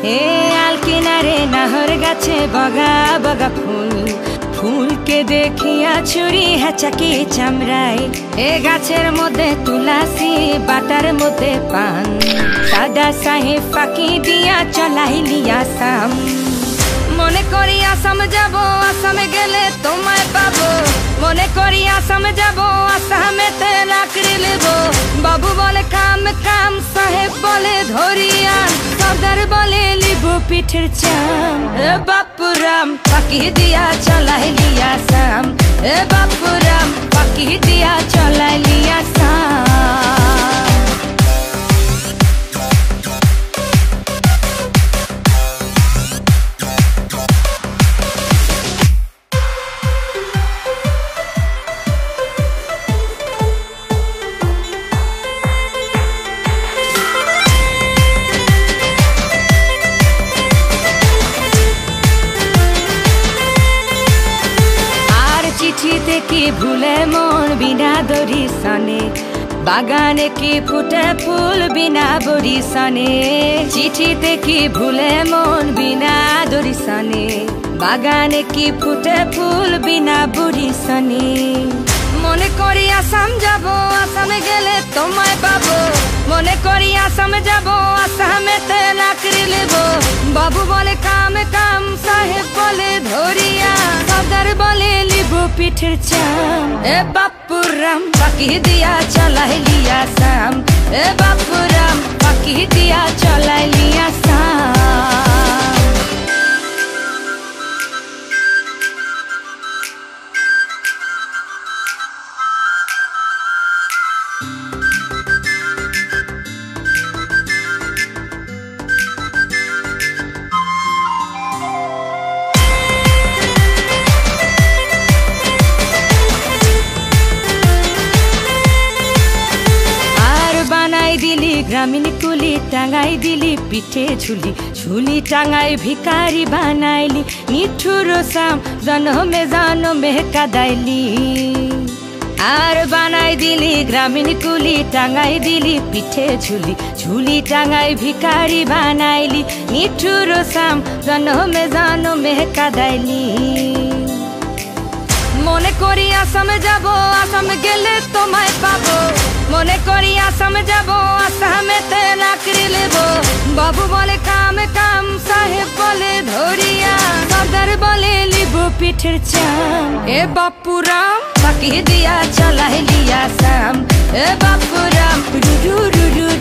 ए आल किनारे नाहर गाছে बगा बगा फूल फूल के देखिया छुरी हेचाकी चामड़ाई ए गाछेर मध्य तुलसी बाटार मध्य पान सादा साहे फाँकी दिया चलाइली आसाम मने करी आसाम जाबो आसामे गेले तोमाय पाबो मने करी आसाम जाबो आसामेते लाकड़ी लेबो बाबू बोले काम काम साहेब बोले धरियान सरदार बोले लिबो पिठेर चाम ए बापूराम फाँकी दिया चलाइली आसाम ए बापूराम फाँकी दिया चलाइली आसाम चिठीते की भूले मन बिना दरी सने बागाने की फुटे फूल बिना बड़ी सने चिठीते की भूले मन बिना दरी सने बागाने की फुटे फूल बिना बड़ी सने मने करी आसाम जाबो आसामे गेले तोमाय पाबो मने करी आसाम जाबो आसामेते लाकड़ी लेबो बाबू बोले काम काम साहेब बोले धरिया सरदार बोले लिबो पिठेर चाम ए बापूराम फाँकी दिया चलाइली आसाम ए बापूराम फाँकी दिया चलाइली आसाम दिली ग्रामीण कुली टांगाई दिली पिठे झुली झुली टांगाई भिकारी बनाइली निठुरो साम जनो में कादाइली आर बनाई दिली ग्रामीण कुली टांगाई दिली पिठे झुली झुली टांगाई भिकारी बनाइली निठुरो साम जनो में कादाइली मने करी आसाम जाबो आसाम गेले तोमाय पाबो मने करी आसाम जाबो आसामेते लाकड़ी लेबो बाबू बोले काम काम साहेब बोले धरिया सरदार बोले लिबो पिठेर चाम ए बापूराम फाँकी दिया चलाइली आसाम ए बापूराम